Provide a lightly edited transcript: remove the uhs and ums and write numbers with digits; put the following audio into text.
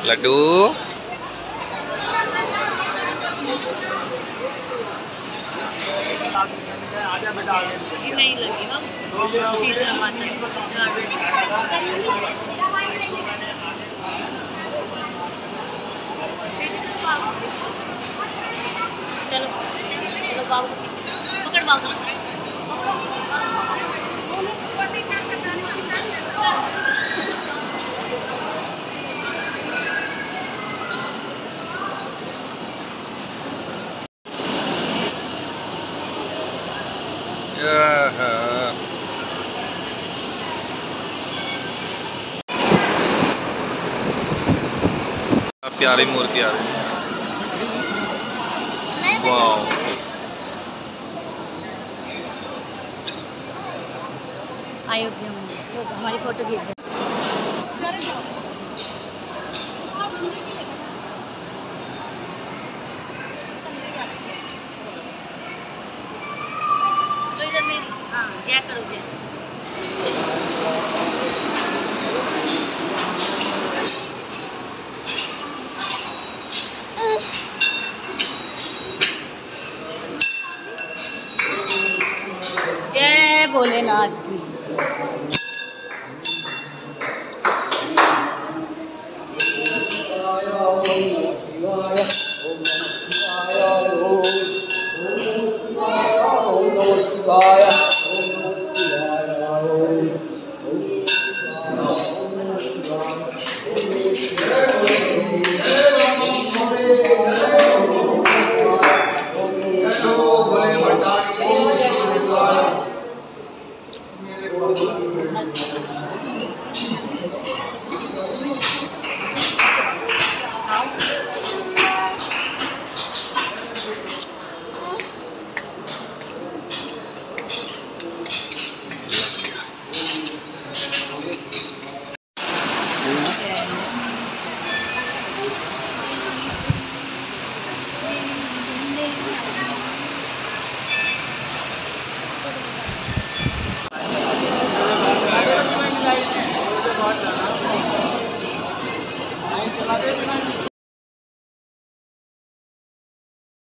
लड्डू नहीं लगी ना चलो चलो बाबू को पीछे पकड़ बाबू प्यारी मूर्ति आ रही है। वाह अयोध्या में वो हमारी फोटो खींच दे। तो इधर मेरी हाँ क्या करोगे जय भोलेनाथ की।